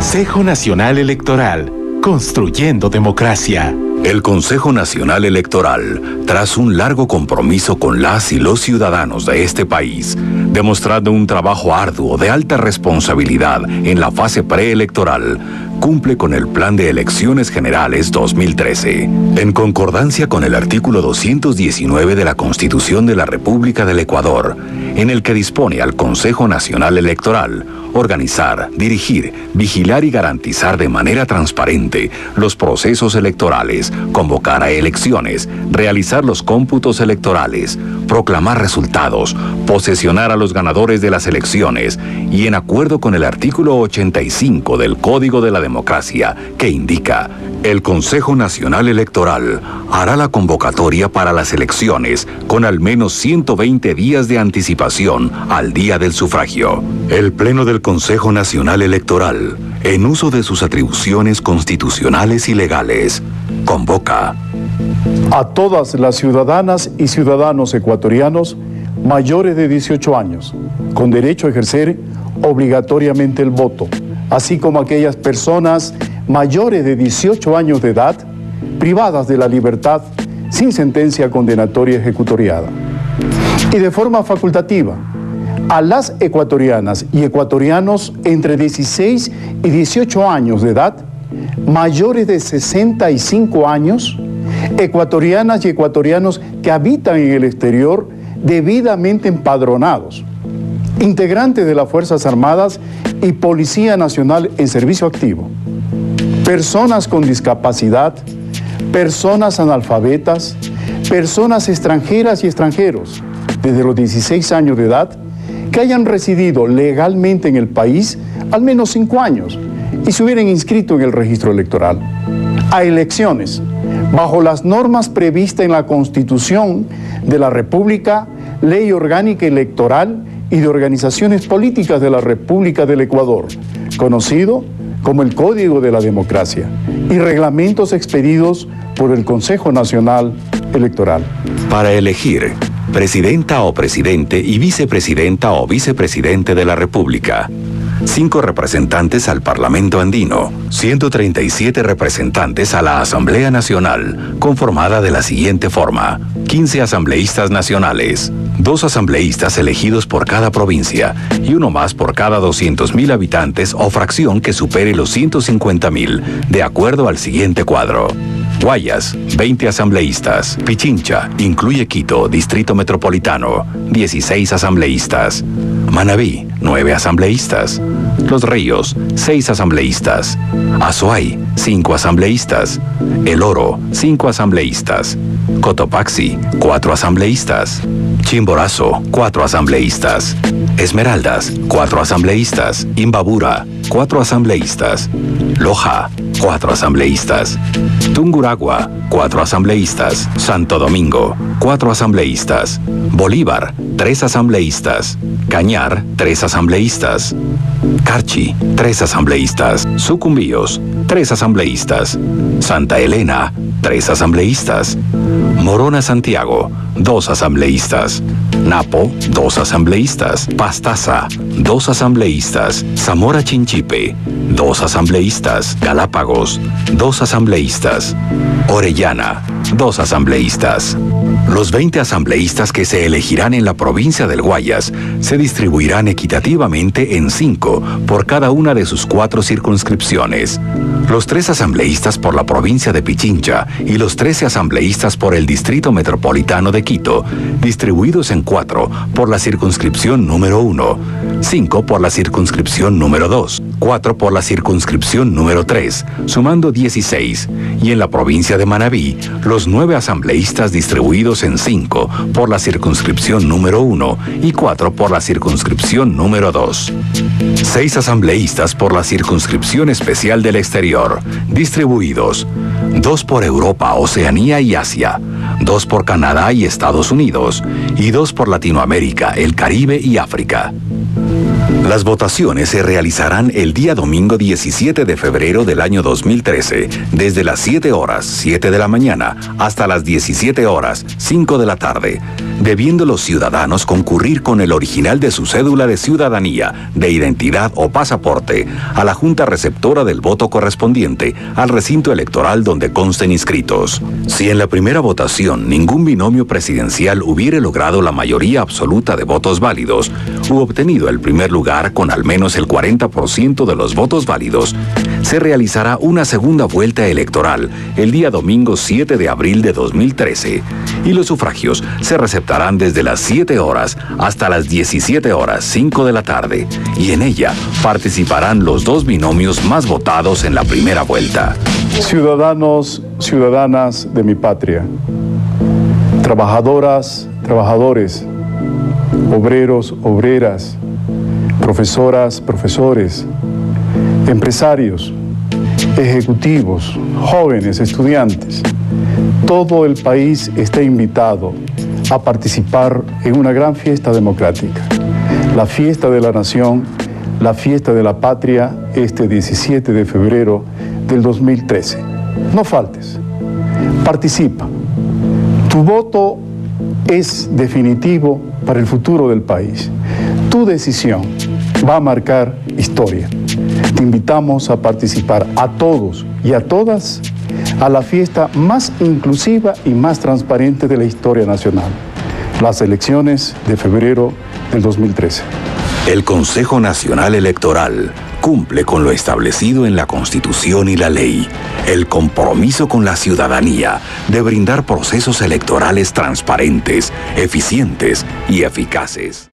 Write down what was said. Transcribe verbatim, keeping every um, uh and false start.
Consejo Nacional Electoral, construyendo democracia. El Consejo Nacional Electoral, tras un largo compromiso con las y los ciudadanos de este país, demostrando un trabajo arduo de alta responsabilidad en la fase preelectoral, cumple con el Plan de Elecciones Generales dos mil trece. En concordancia con el artículo doscientos diecinueve de la Constitución de la República del Ecuador, en el que dispone al Consejo Nacional Electoral organizar, dirigir, vigilar y garantizar de manera transparente los procesos electorales, convocar a elecciones, realizar los cómputos electorales, proclamar resultados, posesionar a los ganadores de las elecciones y en acuerdo con el artículo ochenta y cinco del Código de la Democracia, que indica: el Consejo Nacional Electoral hará la convocatoria para las elecciones con al menos ciento veinte días de anticipación al día del sufragio. El Pleno del Consejo Nacional Electoral, en uso de sus atribuciones constitucionales y legales, convoca a todas las ciudadanas y ciudadanos ecuatorianos mayores de dieciocho años, con derecho a ejercer obligatoriamente el voto, así como aquellas personas mayores de dieciocho años de edad, privadas de la libertad sin sentencia condenatoria ejecutoriada. Y de forma facultativa, a las ecuatorianas y ecuatorianos entre dieciséis y dieciocho años de edad, mayores de sesenta y cinco años, ecuatorianas y ecuatorianos que habitan en el exterior debidamente empadronados, integrantes de las Fuerzas Armadas y Policía Nacional en servicio activo, personas con discapacidad, personas analfabetas, personas extranjeras y extranjeros desde los dieciséis años de edad que hayan residido legalmente en el país al menos cinco años y se hubieran inscrito en el registro electoral. A elecciones, bajo las normas previstas en la Constitución de la República, Ley Orgánica Electoral y de Organizaciones Políticas de la República del Ecuador, conocido como el Código de la Democracia, y reglamentos expedidos por el Consejo Nacional Electoral. Para elegir presidenta o presidente y vicepresidenta o vicepresidente de la República, cinco representantes al Parlamento Andino, ciento treinta y siete representantes a la Asamblea Nacional, conformada de la siguiente forma: quince asambleístas nacionales, dos asambleístas elegidos por cada provincia y uno más por cada doscientos mil habitantes o fracción que supere los ciento cincuenta mil, de acuerdo al siguiente cuadro. Guayas, veinte asambleístas. Pichincha, incluye Quito, Distrito Metropolitano, dieciséis asambleístas. Manabí, nueve asambleístas. Los Ríos, seis asambleístas. Azuay, cinco asambleístas. El Oro, cinco asambleístas. Cotopaxi, cuatro asambleístas. Chimborazo, cuatro asambleístas. Esmeraldas, cuatro asambleístas. Imbabura, cuatro asambleístas. Loja, cuatro asambleístas. Tunguragua, cuatro asambleístas. Santo Domingo, cuatro asambleístas. Bolívar, tres asambleístas. Cañar, tres asambleístas. Carchi, tres asambleístas. Sucumbíos, tres asambleístas. Santa Elena, tres asambleístas. Morona Santiago, dos asambleístas. Napo, dos asambleístas. Pastaza, dos asambleístas. Zamora Chinchipe, dos asambleístas. Galápagos, dos asambleístas. Orellana, dos asambleístas. Los veinte asambleístas que se elegirán en la provincia del Guayas se distribuirán equitativamente en cinco por cada una de sus cuatro circunscripciones. Los tres asambleístas por la provincia de Pichincha y los trece asambleístas por el Distrito Metropolitano de Quito, distribuidos en cuatro por la circunscripción número uno, cinco por la circunscripción número dos, cuatro por la circunscripción número tres, sumando dieciséis, y en la provincia de Manabí, los nueve asambleístas distribuidos en cinco por la circunscripción número uno y cuatro por la circunscripción número dos. Seis asambleístas por la circunscripción especial del exterior, distribuidos dos por Europa, Oceanía y Asia, dos por Canadá y Estados Unidos, y dos por Latinoamérica, el Caribe y África. Las votaciones se realizarán el día domingo diecisiete de febrero del año dos mil trece, desde las siete horas, siete de la mañana, hasta las diecisiete horas, cinco de la tarde, debiendo los ciudadanos concurrir con el original de su cédula de ciudadanía, de identidad o pasaporte a la junta receptora del voto correspondiente al recinto electoral donde consten inscritos. Si en la primera votación ningún binomio presidencial hubiere logrado la mayoría absoluta de votos válidos u obtenido el primer lugar con al menos el cuarenta por ciento de los votos válidos, se realizará una segunda vuelta electoral el día domingo siete de abril de dos mil trece y los sufragios se receptarán desde las siete horas hasta las diecisiete horas cinco de la tarde y en ella participarán los dos binomios más votados en la primera vuelta. Ciudadanos, ciudadanas de mi patria, trabajadoras, trabajadores, obreros, obreras, profesoras, profesores, empresarios, ejecutivos, jóvenes, estudiantes. Todo el país está invitado a participar en una gran fiesta democrática, la fiesta de la nación, la fiesta de la patria, este diecisiete de febrero del dos mil trece. No faltes, participa. Tu voto es definitivo para el futuro del país. Tu decisión va a marcar historia. Te invitamos a participar a todos y a todas a la fiesta más inclusiva y más transparente de la historia nacional, las elecciones de febrero del dos mil trece. El Consejo Nacional Electoral cumple con lo establecido en la Constitución y la ley, el compromiso con la ciudadanía de brindar procesos electorales transparentes, eficientes y eficaces.